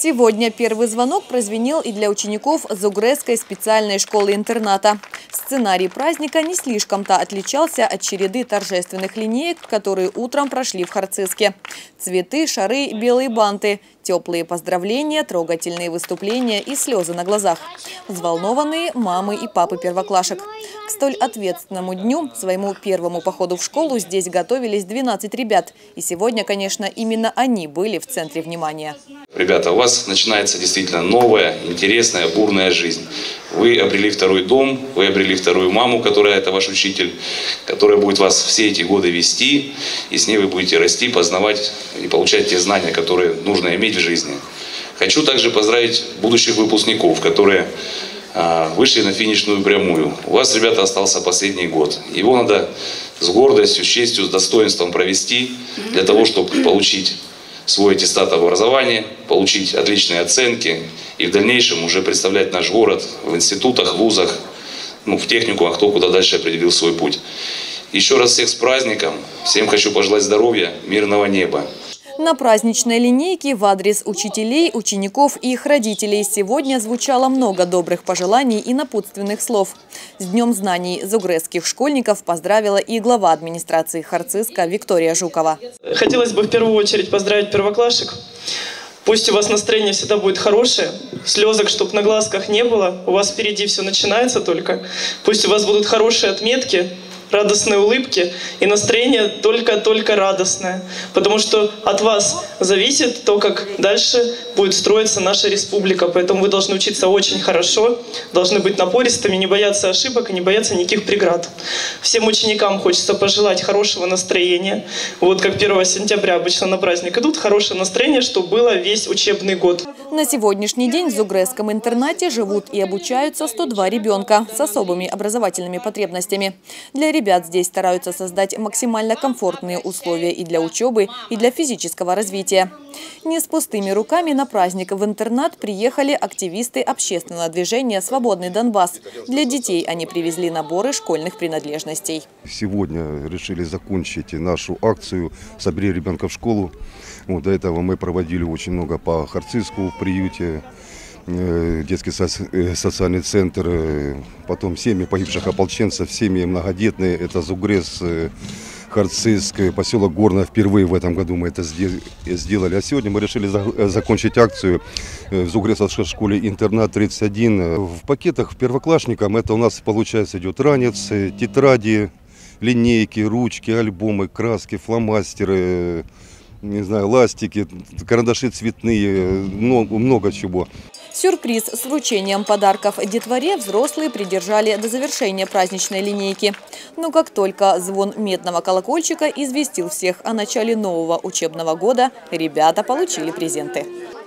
Сегодня первый звонок прозвенел и для учеников Зугресской специальной школы-интерната. Сценарий праздника не слишком-то отличался от череды торжественных линеек, которые утром прошли в Харцизске. Цветы, шары, белые банты, теплые поздравления, трогательные выступления и слезы на глазах. Взволнованные мамы и папы первоклашек. К столь ответственному дню, своему первому походу в школу, здесь готовились 12 ребят. И сегодня, конечно, именно они были в центре внимания. Ребята, у вас начинается действительно новая, интересная, бурная жизнь. Вы обрели второй дом, вы обрели вторую маму, которая это ваш учитель, которая будет вас все эти годы вести, и с ней вы будете расти, познавать и получать те знания, которые нужно иметь в жизни. Хочу также поздравить будущих выпускников, которые вышли на финишную прямую. У вас, ребята, остался последний год. Его надо с гордостью, с честью, с достоинством провести для того, чтобы получить свой аттестат образования, получить отличные оценки и в дальнейшем уже представлять наш город в институтах, вузах, в техникумах, кто куда дальше определил свой путь. Еще раз всех с праздником. Всем хочу пожелать здоровья, мирного неба. На праздничной линейке в адрес учителей, учеников и их родителей сегодня звучало много добрых пожеланий и напутственных слов. С Днем знаний зугресских школьников поздравила и глава администрации Харцизска Виктория Жукова. Хотелось бы в первую очередь поздравить первоклашек. Пусть у вас настроение всегда будет хорошее, слезок, чтобы на глазках не было. У вас впереди все начинается только. Пусть у вас будут хорошие отметки, радостные улыбки и настроение только радостное. Потому что от вас зависит то, как дальше будет строиться наша республика. Поэтому вы должны учиться очень хорошо, должны быть напористыми, не бояться ошибок и не бояться никаких преград. Всем ученикам хочется пожелать хорошего настроения. Вот как 1 сентября обычно на праздник идут, хорошее настроение, чтобы было весь учебный год. На сегодняшний день в Зугресском интернате живут и обучаются 102 ребенка с особыми образовательными потребностями. Для ребят здесь стараются создать максимально комфортные условия и для учебы, и для физического развития. Не с пустыми руками на праздник в интернат приехали активисты общественного движения «Свободный Донбасс». Для детей они привезли наборы школьных принадлежностей. Сегодня решили закончить нашу акцию «Собери ребенка в школу». До этого мы проводили очень много по Харцизску в приюте, детский социальный центр, потом семьи погибших ополченцев, семьи многодетные, это Зугрес, Харцизск, поселок Горное. Впервые в этом году мы это сделали. А сегодня мы решили закончить акцию в Зугресской школе-интернат 31. В пакетах первоклассникам это у нас, получается, идет ранец, тетради, линейки, ручки, альбомы, краски, фломастеры, не знаю, ластики, карандаши цветные, много чего. Сюрприз с вручением подарков детворе взрослые придержали до завершения праздничной линейки. Но как только звон медного колокольчика известил всех о начале нового учебного года, ребята получили презенты.